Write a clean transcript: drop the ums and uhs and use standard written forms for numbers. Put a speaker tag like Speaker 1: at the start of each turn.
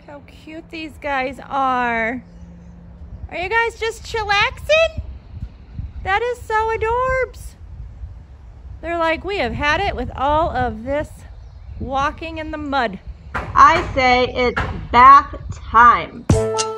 Speaker 1: How cute these guys are. Are you guys just chillaxing? That is so adorbs. They're like, we have had it with all of this walking in the mud.
Speaker 2: I say it's bath time.